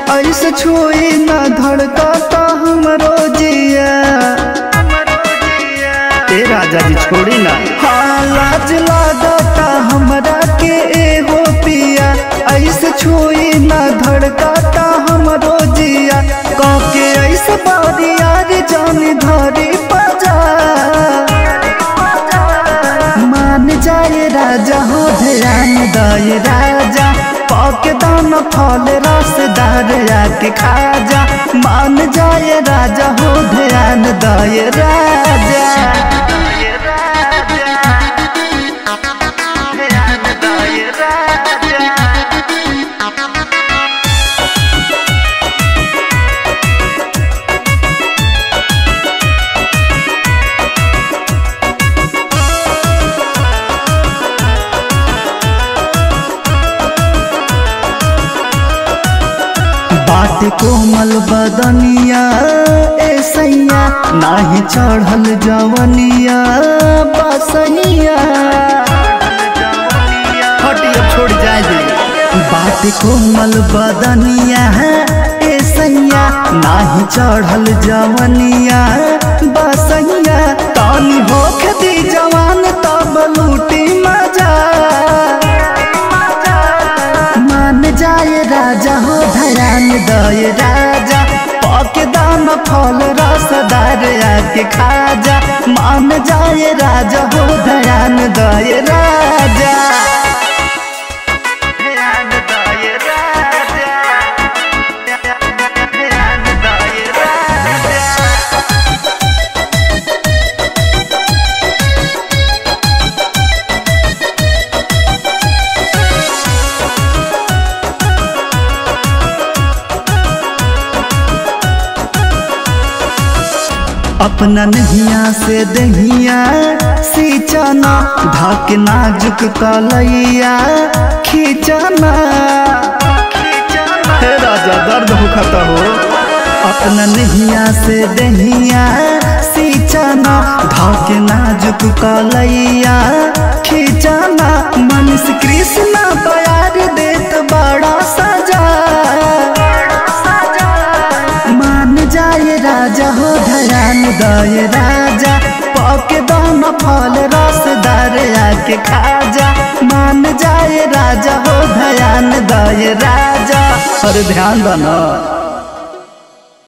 ऐसे छुई न धड़कता हमरो जिया। ए राजा जी छोड़ी ना। हाँ लाज लागता हमरा के एगो पिया, ऐसे छुई न धड़कता हमरो जिया। कके ऐसे बारी यार जानी धरी पजा, मान जाए राजा हो ध्यान दे राजा। पाके दाना फल रसदार आके खाजा, मान जाए राजा हो ध्यान दे राजा। बाट कोमल बदनिया ए सैया, नाही चढ़ल जवनिया बसैया। हटिया छोड़ जाए दे। बाट कोमल बदनिया ए सैया, नाही चढ़ल जवनिया बसैया। तानी होख दी जवान तब लूटी मजा, मान जाए राजा हो ध्यान दे राजा। पाके दाना फल रसदार आके खाजा, मान जाए राजा हो ध्यान दे राजा। अपना नहिया से दहिया सींचना, धाक नाजुक कलैया खींचना। हे राजा दर्द होता हो। अपना नहिया से दहिया सींचना, धाक नाजुक कलैया खींचना। मनीष कृष्णा प्यार देत बड़ा सजा, मान जाए राजा हो ध्यान दे राजा। पाके दाना फल रसदार आके खाजा, मान जाए राजा हो ध्यान दे राजा। अरे ध्यान देना।